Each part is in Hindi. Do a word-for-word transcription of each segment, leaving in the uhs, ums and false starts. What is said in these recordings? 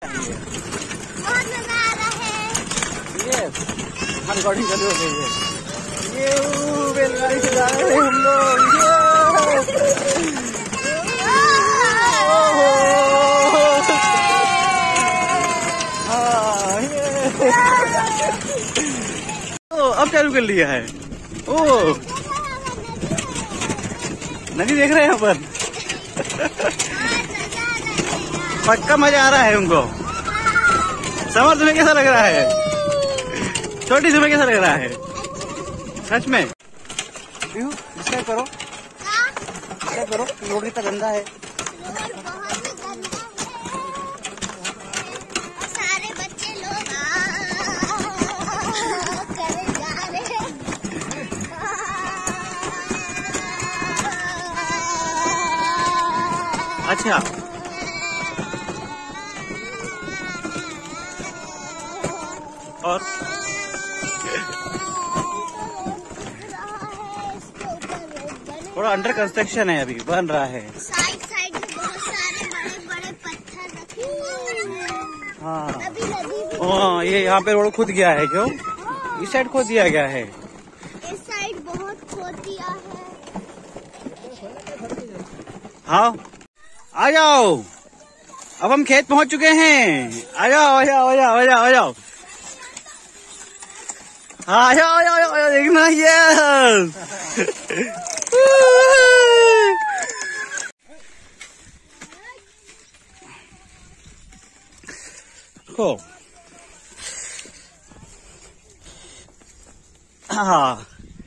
बहुत मजा आ रहा है। ये रिकॉर्डिंग चालू हो गई है। ये बैलगाड़ी से जा रहे हैं हम लोग। अब चालू कर लिया है। ओ नदी देख रहे हैं यहाँ पर। पक्का मजा आ रहा है उनको। समर तुम्हें कैसा लग रहा है? छोटी तुम्हें कैसा लग रहा है? सच में डिस्क्राइब करो, डिस्क्राइब करो। रोड कितना गंदा है। सारे बच्चे लोग करे जा रहे हैं। अच्छा और थोड़ा अंडर कंस्ट्रक्शन है, अभी बन रहा है। साइड साइड में बहुत सारे बड़े बड़े पत्थर रखे हुए हैं। हाँ अभी नदी भी हाँ, ये यहाँ पे रोड खुद गया है। क्यों? इस साइड खोद दिया गया है। इस साइड बहुत खोद दिया है। हाँ आ जाओ, अब हम खेत पहुंच चुके हैं। आ जाओ आ जाओ आ जाओ आ जाओ आ जाओ आ जाओ आ जाओ आ जाओ, देखना। यस को हाँ,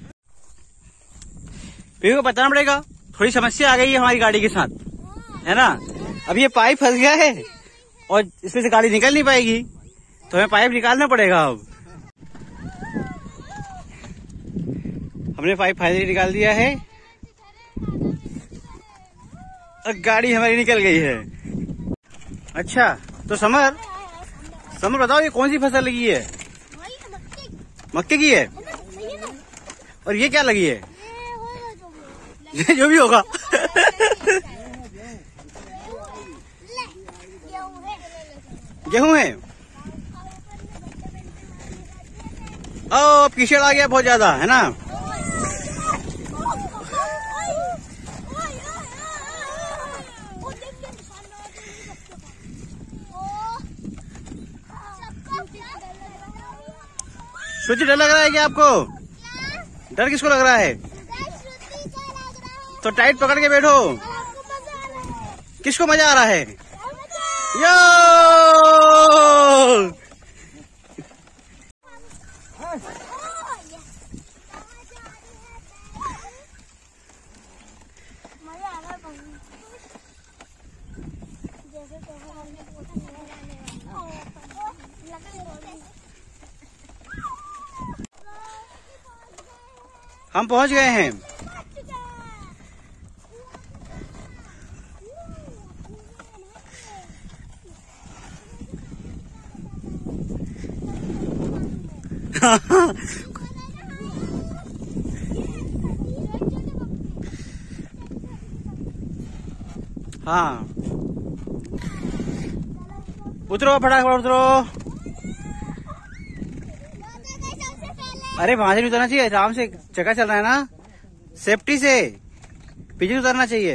पीयू को बताना पड़ेगा। थोड़ी समस्या आ गई है हमारी गाड़ी के साथ, है ना। अब ये पाइप फंस गया है और इसमें से गाड़ी निकल नहीं पाएगी, तो हमें पाइप निकालना पड़ेगा। अब हमने पाइप फाइनली निकाल दिया है और गाड़ी हमारी निकल गई है। अच्छा तो समर समर बताओ, ये कौन सी फसल लगी है? मक्के की है। और ये क्या लगी है? ये जो भी होगा। गेहूं है। ओ कीचड़ आ गया बहुत ज्यादा, है ना। सोचिए, डर लग रहा है क्या आपको? डर किसको लग रहा है? तो टाइट पकड़ के बैठो। किसको मजा आ रहा है? यो हम पहुंच गए हैं। हाँ उतरो, फटाफट उतरो। अरे वहां से नहीं उतरना चाहिए, आराम से चक्का चल रहा है ना, सेफ्टी से। पीछे से उतरना चाहिए,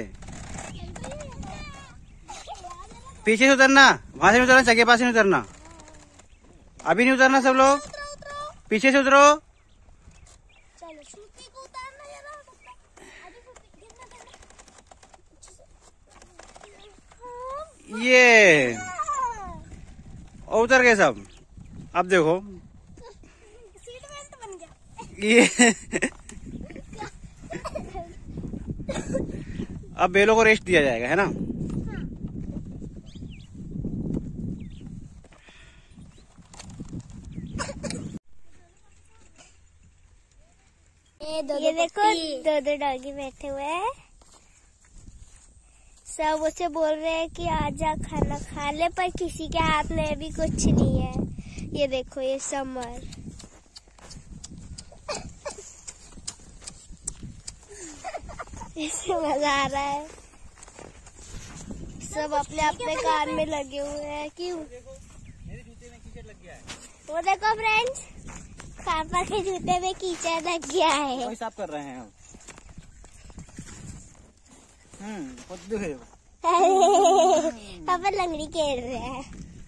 पीछे से उतरना, वहां से नहीं उतरना, चक्के पास से नहीं उतरना। अभी नहीं उतरना, सब लोग पीछे से उतरो। ये और उतर गए सब। अब देखो ये अब बेलों को रेस्ट दिया जाएगा, है ना। ये, दो ये दो देखो दो दो डॉगी बैठे हुए हैं। सब उसे बोल रहे हैं कि आजा खाना खा ले, पर किसी के हाथ में अभी कुछ नहीं है। ये देखो, ये समर। इसे मजा आ रहा है। सब अपने अपने काम में लगे हुए हैं। क्यों? मेरे जूते में कीचड़ लग गया है। वो देखो फ्रेंड्स, पापा के जूते में कीचड़ लग गया है। वही साफ कर रहे हैं हम। हम्म खुद है। पापा लंगड़ी खेल रहे हैं।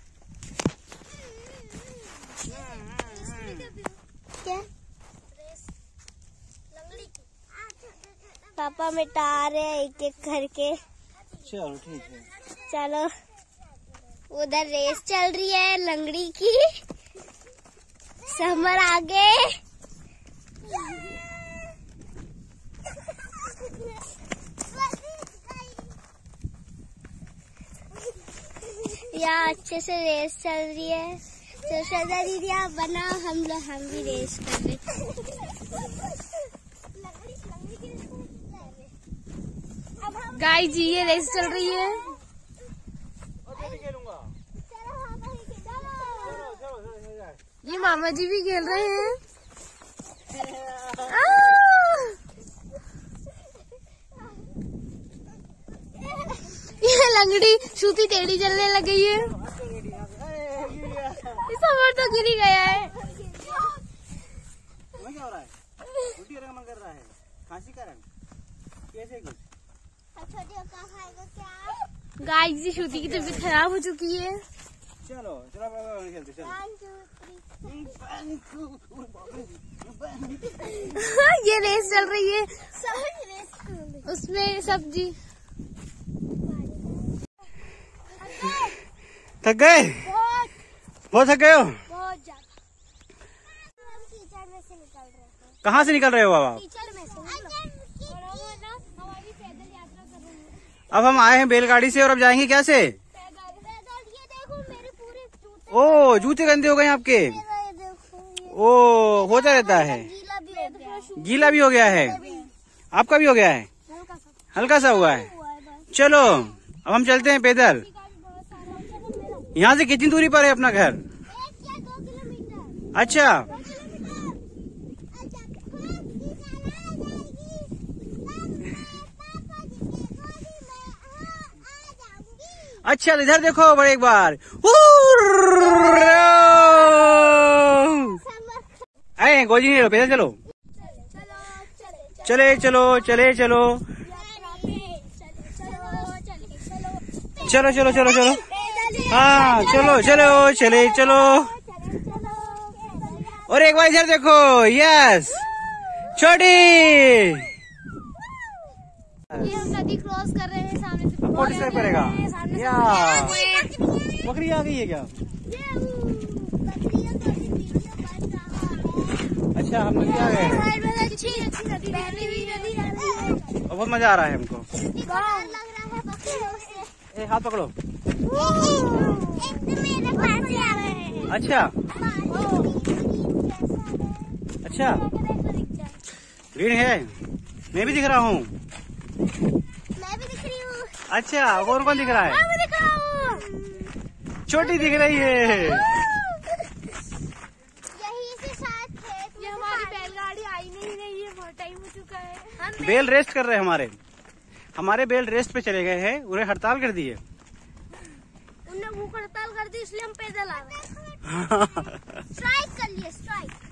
क्या? पापा मिटा रहे हैं एक एक करके। चलो ठीक है। चलो, उधर रेस चल रही है लंगड़ी की। समर आगे। यहाँ अच्छे से रेस चल रही है। तो श्रद्धा दीदी आप बनाओ, हम लोग हम भी रेस कर रहे। गाइस जी ये रेस चल रही है। ये मामा जी भी खेल रहे हैं। ये लंगड़ी सूती टेढ़ी चलने लग गई है। समर तो गिर ही गया है। क्या हो रहा है? उल्टी करने का मन कर रहा है, खांसी कारण कैसे कुछ? गाइस जी श्रुति की तबीयत खराब हो चुकी है। चलो चलो खेलते चलो। ये रेस चल रही है, उसमें सब्जी। थक गए? बहुत थक गए हो? बहुत ज्यादा। कीचड़ में से निकल रहे हैं। कहाँ से निकल रहे हो बाबा? कीचड़ में से। हमारी पैदल यात्रा कर रहे हैं। अब हम आए हैं बैलगाड़ी से और अब जाएंगे क्या से? पैदल। ये देखो मेरे पूरे जूते। ओ जूते गंदे हो गए आपके। ओ होता रहता है। गीला भी हो गया। गीला भी हो गया है। आपका भी हो गया है? हल्का सा हल्का सा हुआ है। हुआ है बस। चलो अब हम चलते हैं पैदल। यहाँ से कितनी दूरी पर है अपना घर? एक या दो किलोमीटर। अच्छा अच्छा इधर देखो बड़े एक बार। अरे गोजी नहीं लो, पैदल चलो। चले चलो चले चलो चलो चलो चलो चलो। हाँ चलो चलो चले चलो। और एक बार इधर देखो। यस छोटी। ये हम नदी क्रॉस कर रहे हैं, सामने से कौन से करेगा? या बकरी आ गई है क्या? अच्छा हम नदी आ गए हैं। अच्छी अच्छी नदी बहती हुई नदी है। बहुत मजा आ रहा है हमको। ए हाथ पकड़ो। अच्छा अच्छा ग्रीन है, मैं भी दिख रहा हूँ। मैं भी दिख रही हूँ। अच्छा और कौन दिख रहा है? मैं भी दिख रहा हूँ। छोटी दिख रही है। यही से साथ खेत ये हमारी बैलगाड़ी आई नहीं रही है, बहुत टाइम हो चुका है। हम बेल रेस्ट कर रहे हैं हमारे हमारे बेल रेस्ट पे चले गए हैं, उन्हें हड़ताल कर दी है। उन्होंने भूख हड़ताल कर दी, इसलिए हम पैदल आ गए। स्ट्राइक कर लिए स्ट्राइक।